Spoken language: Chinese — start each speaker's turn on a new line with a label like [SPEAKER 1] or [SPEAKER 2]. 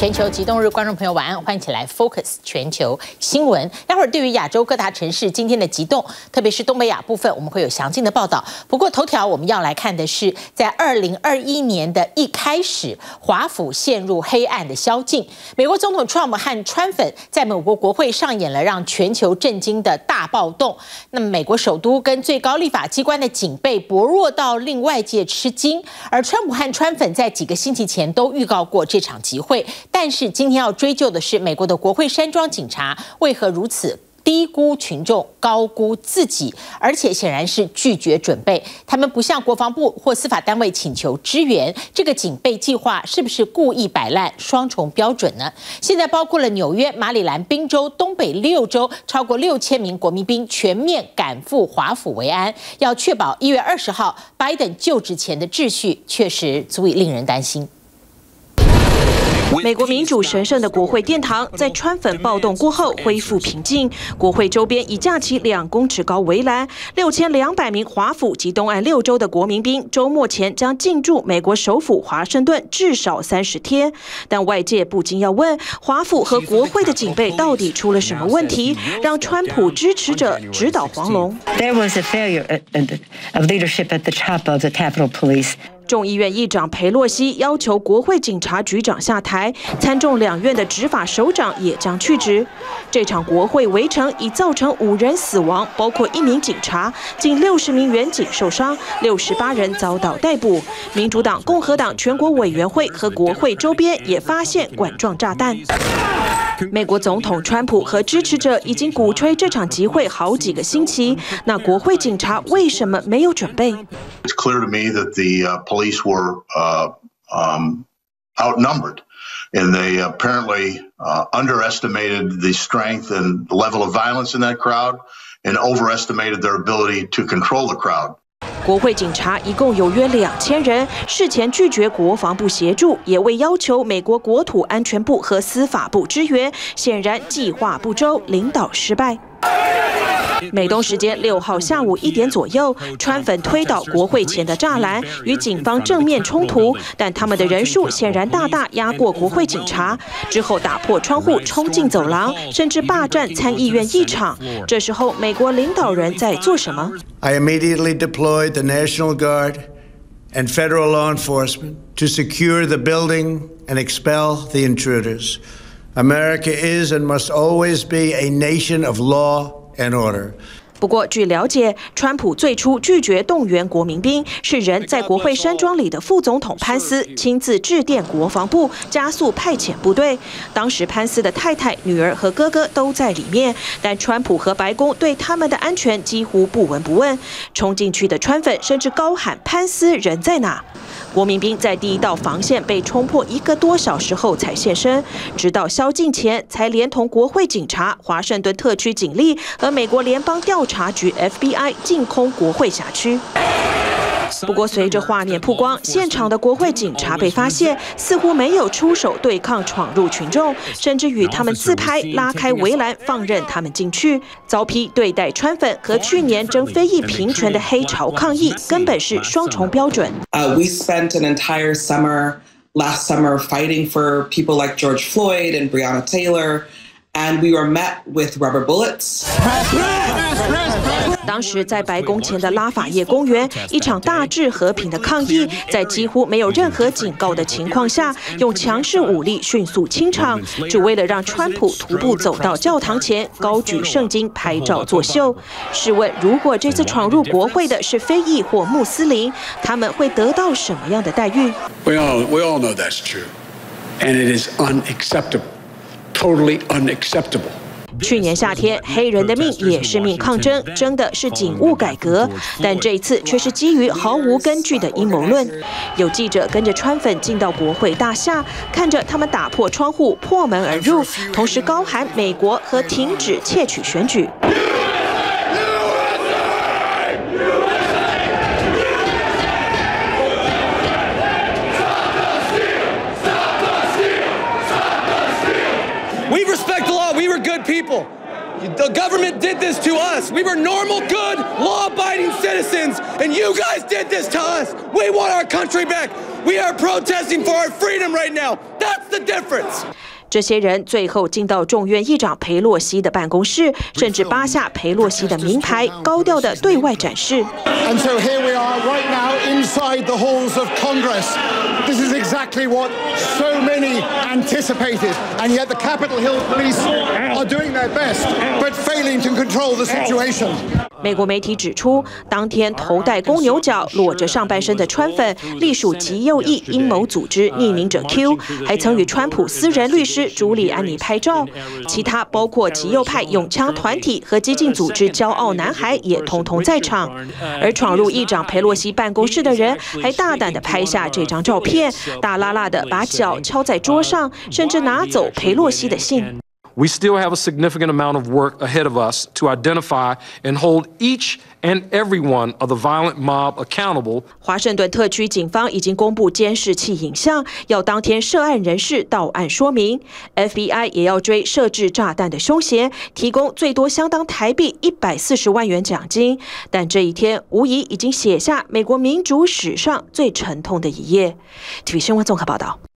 [SPEAKER 1] 全球极冻日，观众朋友晚安，欢迎起来 Focus 全球新闻。待会儿对于亚洲各大城市今天的极冻，特别是东北亚部分，我们会有详尽的报道。不过头条我们要来看的是，在2021年的一开始，华府陷入黑暗的宵禁。美国总统 Trump 和川粉在美国国会上演了让全球震惊的大暴动。那么美国首都跟最高立法机关的警备薄弱到令外界吃惊。而川普和川粉在几个星期前都预告过这场集会。但是今天要追究的是，美国的国会山庄警察为何如此低估群众、高估自己，而且显然是拒绝准备。他们不向国防部或司法单位请求支援，这个警备计划是不是故意摆烂、双重标准呢？现在包括了纽约、马里兰、宾州、东北6州，超过6000名国民兵全面赶赴华府维安，要确保1月20号拜登就职前的秩序，确实足以令人担心。
[SPEAKER 2] 美国民主神圣的国会殿堂在川粉暴动过后恢复平静，国会周边已架起2公尺高围栏，6200名华府及东岸6州的国民兵周末前将进驻美国首府华盛顿至少30天。但外界不禁要问，华府和国会的警备到底出了什么问题，让川普支持者直捣黄龙
[SPEAKER 3] ？There was a failure of leadership at the top of the Capitol Police.
[SPEAKER 2] 众议院议长裴洛西要求国会警察局长下台，参众2院的执法首长也将去职。这场国会围城已造成5人死亡，包括1名警察，近60名员警受伤，68人遭到逮捕。民主党、共和党全国委员会和国会周边也发现管状炸弹。美国总统川普和支持者已经鼓吹这场集会好几个星期，那国会警察为什么没有准备？
[SPEAKER 4] It's clear to me that the police were outnumbered, and they apparently underestimated the strength and the level of violence in that crowd, and overestimated their ability to control the crowd.
[SPEAKER 2] 国会警察一共有约2000人，事前拒绝国防部协助，也未要求美国国土安全部和司法部支援，显然计划不周，领导失败。美东时间6号下午1点左右，川粉推倒国会前的栅栏，与警方正面冲突，但他们的人数显然大大压过国会警察。之后打破窗户冲进走廊，甚至霸占参议院议场。这时候，美国领导人在做什么
[SPEAKER 5] ？I immediately deployed the National Guard and federal law enforcement to secure the building and expel the intruders. America is and must always be a nation of law and order.
[SPEAKER 2] 不过，据了解，川普最初拒绝动员国民兵，是人在国会山庄里的副总统潘斯亲自致电国防部，加速派遣部队。当时潘斯的太太、女儿和哥哥都在里面，但川普和白宫对他们的安全几乎不闻不问。冲进去的川粉甚至高喊“潘斯人在哪”。国民兵在第1道防线被冲破1个多小时后才现身，直到宵禁前才连同国会警察、华盛顿特区警力和美国联邦调查局 FBI 进空国会辖区。不过，随着画面曝光，现场的国会警察被发现似乎没有出手对抗闯入群众，甚至与他们自拍，拉开围栏，放任他们进去。遭批对待川粉和去年争非裔平权的黑潮抗议，根本是双重标准。
[SPEAKER 6] We spent an entire last summer, fighting for people like George Floyd and Breonna Taylor. And we were met with rubber bullets.
[SPEAKER 2] 当时在白宫前的拉法叶公园，一场大致和平的抗议，在几乎没有任何警告的情况下，用强势武力迅速清场，只为了让川普徒步走到教堂前，高举圣经拍照作秀。试问，如果这次闯入国会的是非裔或穆斯林，他们会得到什么样的待遇
[SPEAKER 7] We all know that's true, and it is unacceptable. Totally unacceptable.
[SPEAKER 2] 去年夏天，黑人的命也是命抗争，争的是警务改革，但这一次却是基于毫无根据的阴谋论。有记者跟着川粉进到国会大厦，看着他们打破窗户、破门而入，同时高喊“美国”和停止窃取选举。
[SPEAKER 8] We respect the law. We were good people. The government did this to us. We were normal, good, law-abiding citizens, and you guys did this to us. We want our country back. We are protesting for our freedom right now. That's the difference.
[SPEAKER 2] 这些人最后进到众院议长裴洛西的办公室，甚至扒下裴洛西的名牌，高调的对外展示。
[SPEAKER 9] And so here we are right now inside the halls of Congress. This is exactly what so many anticipated, and yet the Capitol Hill police are doing their best, but failing to control the situation.
[SPEAKER 2] 美国媒体指出，当天头戴公牛角、裸着上半身的川粉，隶属极右翼阴谋组织匿名者 Q， 还曾与川普私人律师朱利安尼拍照。其他包括极右派拥枪团体和激进组织骄傲男孩也通通在场。而闯入议长裴洛西办公室的人，还大胆地拍下这张照片，大剌剌地把脚敲在桌上，甚至拿走裴洛西的信。
[SPEAKER 10] We still have a significant amount of work ahead of us to identify and hold each and every one of the violent mob accountable.
[SPEAKER 2] 华盛顿特区警方已经公布监视器影像，要当天涉案人士到案说明。FBI 也要追设置炸弹的凶嫌，提供最多相当台币140万元奖金。但这一天无疑已经写下美国民主史上最沉痛的一页。TV 新闻综合报道。